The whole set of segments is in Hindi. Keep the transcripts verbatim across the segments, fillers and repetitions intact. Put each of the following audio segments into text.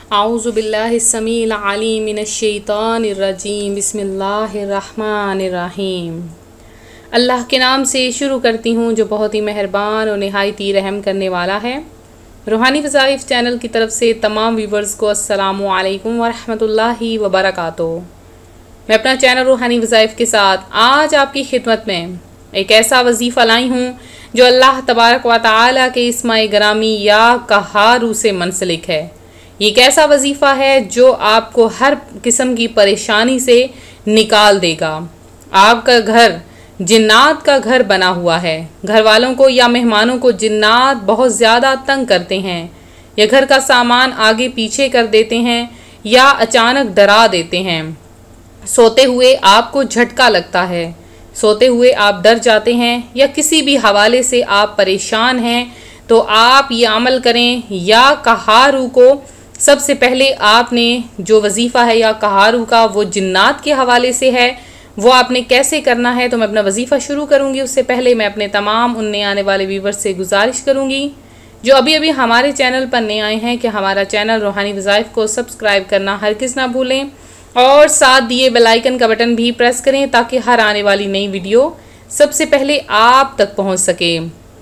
आऊज़ु बिल्लाहिस्समीइल अलीम मिनश्शैतानिर्रजीम बिस्मिल्लाहिर्रहमानिर्रहीम। अल्लाह के नाम से शुरू करती हूँ जो बहुत ही मेहरबान और नहायत ही रहम करने वाला है। रूहानी वज़ाइफ चैनल की तरफ से तमाम व्यूवर्स को अस्सलामु अलैकुम वरहमतुल्लाहि वबरकातुहू। मैं अपना चैनल रूहानी वज़ाइफ के साथ आज आपकी खिदमत में एक ऐसा वजीफ़ा लाई हूँ जो अल्लाह तबारक व तआला के इस्माए ग्रामी या कहारू से मुंसलिक है। ये एक ऐसा वजीफ़ा है जो आपको हर किस्म की परेशानी से निकाल देगा। आपका घर जिन्नात का घर बना हुआ है। घर वालों को या मेहमानों को जिन्नात बहुत ज़्यादा तंग करते हैं, या घर का सामान आगे पीछे कर देते हैं, या अचानक डरा देते हैं। सोते हुए आपको झटका लगता है, सोते हुए आप डर जाते हैं, या किसी भी हवाले से आप परेशान हैं, तो आप ये अमल करें। या कहारू को सबसे पहले आपने जो वजीफ़ा है या कहारू का वो जिन्नात के हवाले से है, वो आपने कैसे करना है। तो मैं अपना वजीफ़ा शुरू करूँगी उससे पहले मैं अपने तमाम उनने आने वाले व्यूवर्स से गुजारिश करूँगी जो अभी अभी हमारे चैनल पर नए आए हैं कि हमारा चैनल रूहानी वज़ाइफ को सब्सक्राइब करना हरगिज़ ना भूलें और साथ दिए बेल आइकन का बटन भी प्रेस करें ताकि हर आने वाली नई वीडियो सबसे पहले आप तक पहुँच सके।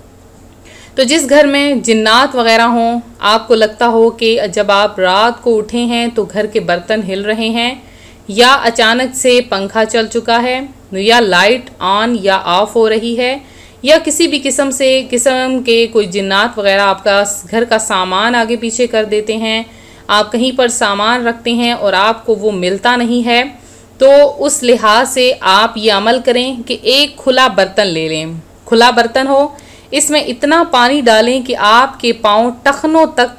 तो जिस घर में जिन्नात वगैरह हों, आपको लगता हो कि जब आप रात को उठे हैं तो घर के बर्तन हिल रहे हैं, या अचानक से पंखा चल चुका है, या लाइट ऑन या ऑफ हो रही है, या किसी भी किस्म से किस्म के कोई जिन्नात वगैरह आपका घर का सामान आगे पीछे कर देते हैं, आप कहीं पर सामान रखते हैं और आपको वो मिलता नहीं है, तो उस लिहाज से आप ये अमल करें कि एक खुला बर्तन ले लें। खुला बर्तन हो, इसमें इतना पानी डालें कि आपके पाँव टखनों तक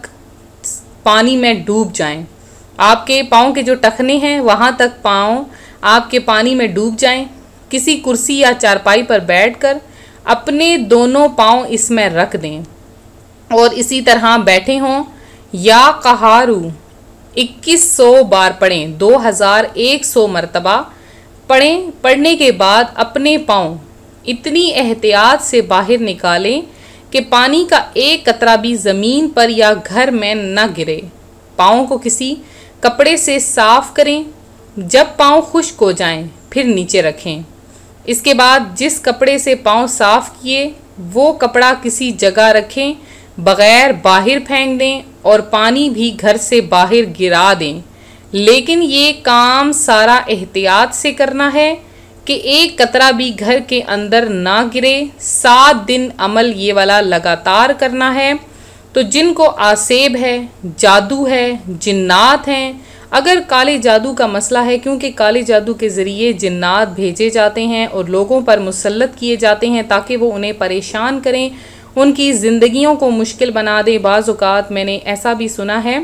पानी में डूब जाएं। आपके पाँव के जो टखने हैं वहाँ तक पाँव आपके पानी में डूब जाएं। किसी कुर्सी या चारपाई पर बैठकर अपने दोनों पाँव इसमें रख दें और इसी तरह बैठे हों। या कहारू इक्कीस सौ बार पढ़ें, दो हज़ार एक सौ मरतबा पढ़ें। पढ़ने के बाद अपने पाँव इतनी एहतियात से बाहर निकालें कि पानी का एक कतरा भी ज़मीन पर या घर में न गिरे। पाँव को किसी कपड़े से साफ़ करें। जब पाँव खुश्क हो जाएं, फिर नीचे रखें। इसके बाद जिस कपड़े से पाँव साफ़ किए वो कपड़ा किसी जगह रखें, बग़ैर बाहर फेंक दें और पानी भी घर से बाहर गिरा दें। लेकिन ये काम सारा एहतियात से करना है कि एक कतरा भी घर के अंदर ना गिरे। सात दिन अमल ये वाला लगातार करना है। तो जिनको आसेब है, जादू है, जिन्नात हैं, अगर काले जादू का मसला है, क्योंकि काले जादू के ज़रिए जिन्नात भेजे जाते हैं और लोगों पर मुसल्लत किए जाते हैं ताकि वो उन्हें परेशान करें, उनकी ज़िंदगियों को मुश्किल बना दें। बाज़ औक़ात मैंने ऐसा भी सुना है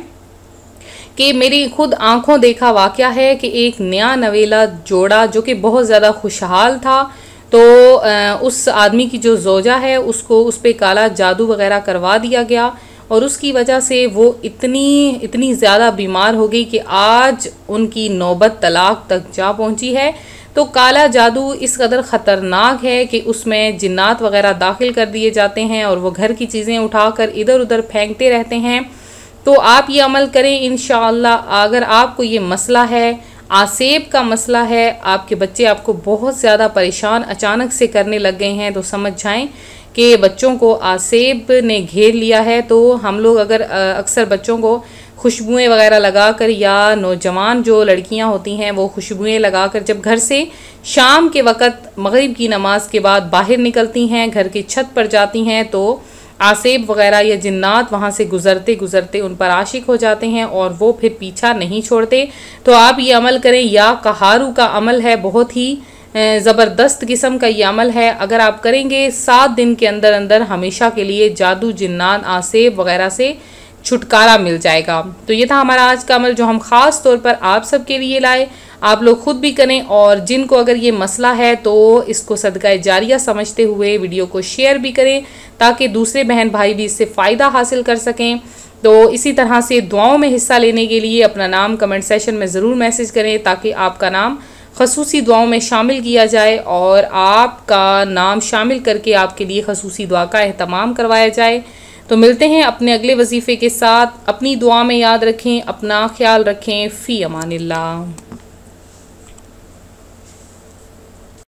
कि मेरी खुद आंखों देखा वाक़या है कि एक नया नवेला जोड़ा जो कि बहुत ज़्यादा खुशहाल था, तो उस आदमी की जो ज़ौजा है उसको उस पर काला जादू वग़ैरह करवा दिया गया और उसकी वजह से वो इतनी इतनी ज़्यादा बीमार हो गई कि आज उनकी नौबत तलाक तक जा पहुंची है। तो काला जादू इस कदर ख़तरनाक है कि उसमें जिन्नात वग़ैरह दाखिल कर दिए जाते हैं और वो घर की चीज़ें उठाकर इधर उधर फेंकते रहते हैं। तो आप ये अमल करें इंशाअल्लाह। अगर आपको ये मसला है, आसेब का मसला है, आपके बच्चे आपको बहुत ज़्यादा परेशान अचानक से करने लग गए हैं, तो समझ जाएं कि बच्चों को आसेब ने घेर लिया है। तो हम लोग अगर अक्सर बच्चों को खुशबुएं वगैरह लगाकर, या नौजवान जो लड़कियां होती हैं वो खुशबुएं लगाकर जब घर से शाम के वक़्त मगरिब की नमाज के बाद बाहर निकलती हैं, घर की छत पर जाती हैं, तो आसेब वगैरह या जिन्नात वहाँ से गुज़रते गुज़रते उन पर आशिक हो जाते हैं और वो फिर पीछा नहीं छोड़ते। तो आप ये अमल करें। या कहारू का अमल है, बहुत ही ज़बरदस्त किस्म का ये अमल है। अगर आप करेंगे सात दिन के अंदर अंदर हमेशा के लिए जादू, जिन्नात, आसेब वगैरह से छुटकारा मिल जाएगा। तो ये था हमारा आज का अमल जो हम ख़ास तौर पर आप सब के लिए लाए। आप लोग ख़ुद भी करें और जिनको अगर ये मसला है तो इसको सदका जारिया समझते हुए वीडियो को शेयर भी करें ताकि दूसरे बहन भाई भी इससे फ़ायदा हासिल कर सकें। तो इसी तरह से दुआओं में हिस्सा लेने के लिए अपना नाम कमेंट सेशन में ज़रूर मैसेज करें ताकि आपका नाम खसूसी दुआओं में शामिल किया जाए और आपका नाम शामिल करके आपके लिए खसूसी दुआ का एहतमाम करवाया जाए। तो मिलते हैं अपने अगले वजीफ़े के साथ। अपनी दुआ में याद रखें, अपना ख्याल रखें। फ़ी अमानिल्लाह।